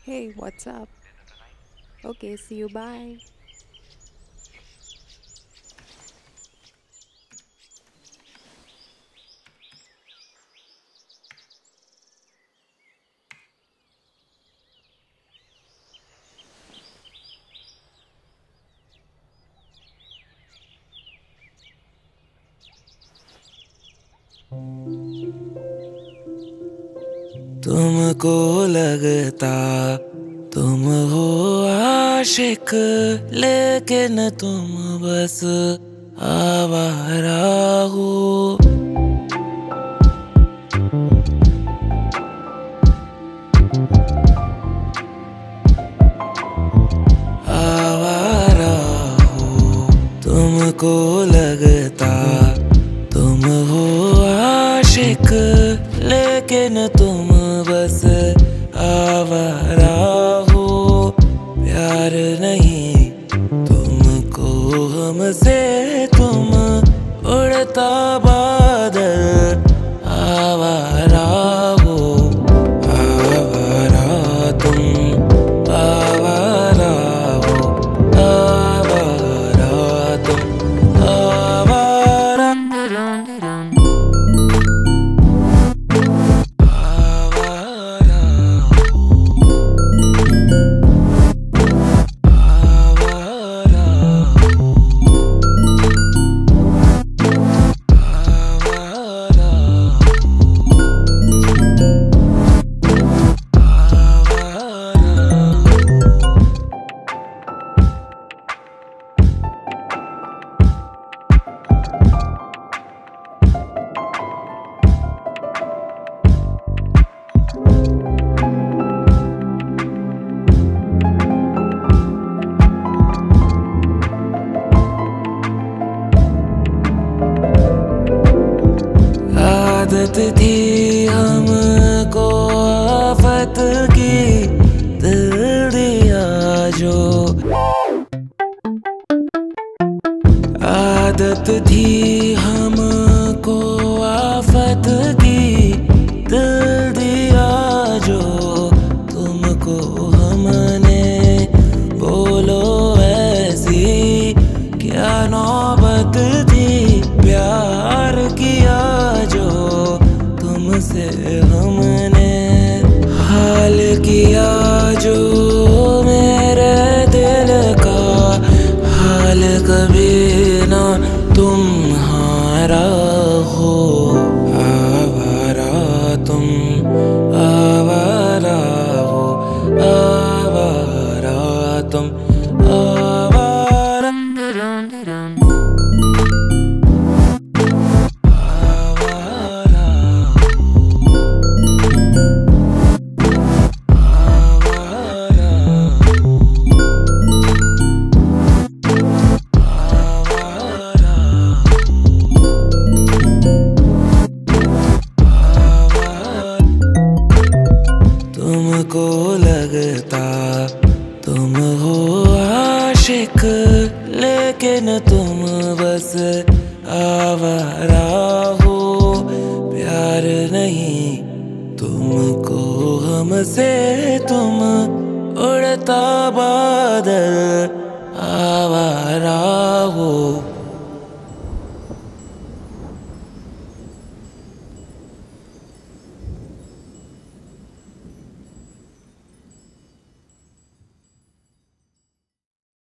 Hey, what's up? Okay, see you, bye. तुमको लगता तुम हो आशिक, लेकिन तुम बस आवारा हो। आवारा हो। तुमको लगता तुम हो आशिक, लेकिन तुम बस आवारा हो। प्यार नहीं तुमको हमसे, तुम उड़ता बादल आवारा हो। आवारा तुम आवारा हो। आवारा तुम आवारा आदत थी हमको आफत की, दिल दिया जो। आदत थी हमको आफत की, दिल दिया जो। तुमको हमने बोलो ऐसी क्या नौबत थी। प्यार किया जो तुमसे हमने, हाल किया जो मेरे दिल का। हाल कभी ना तुम्हारा हो। आवारा तुम आवारा हो। आवारा तुम आवारा। तुमको लगता तुम हो आशिक, लेकिन तुम बस आवारा हो। प्यार नहीं तुमको हमसे, तुम उड़ता बादल आवारा हो।